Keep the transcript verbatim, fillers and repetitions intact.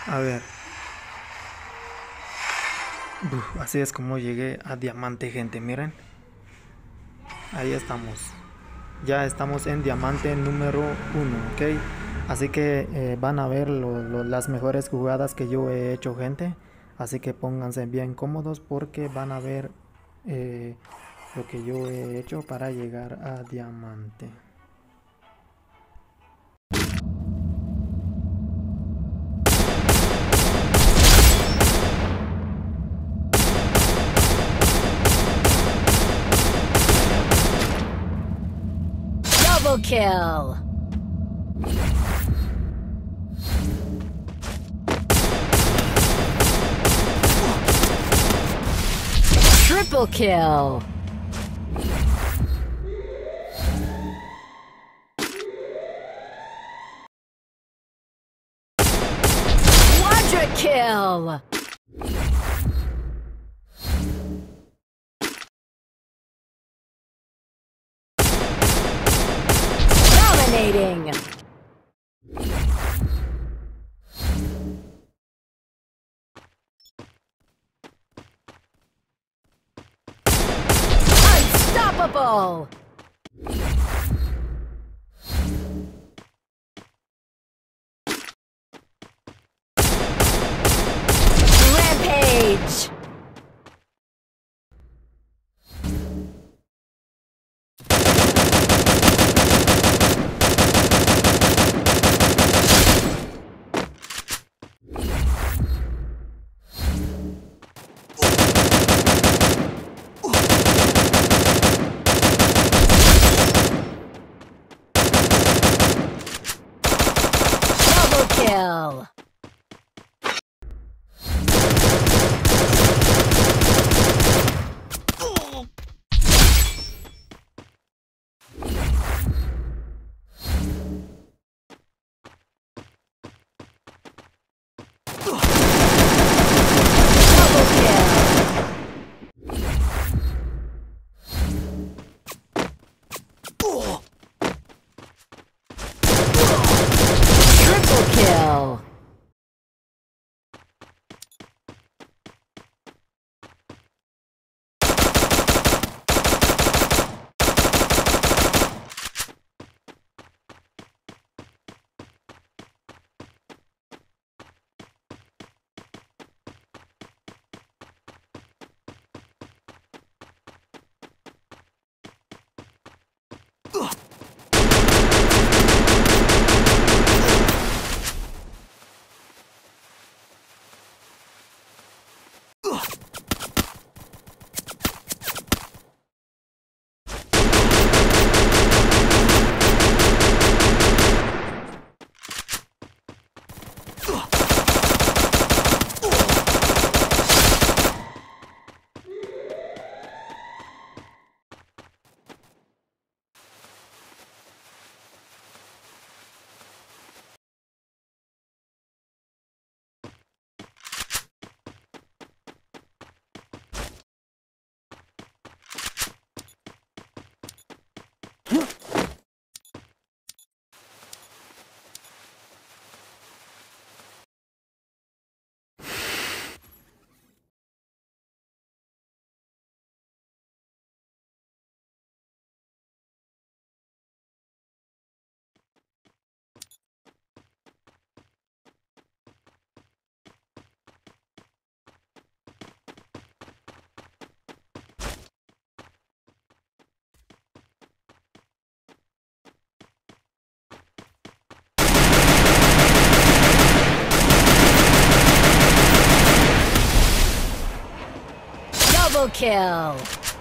A ver. Uf, así es como llegué a diamante, gente, miren. Ahí estamos. Ya estamos en diamante número uno, ok. Así que eh, van a ver lo, lo, las mejores jugadas que yo he hecho, gente. Así que pónganse bien cómodos porque van a ver eh, lo que yo he hecho para llegar a diamante. Double kill. Triple kill. Quadra kill. Dominating. Unstoppable. Rampage. Double kill. Triple kill. Double kill.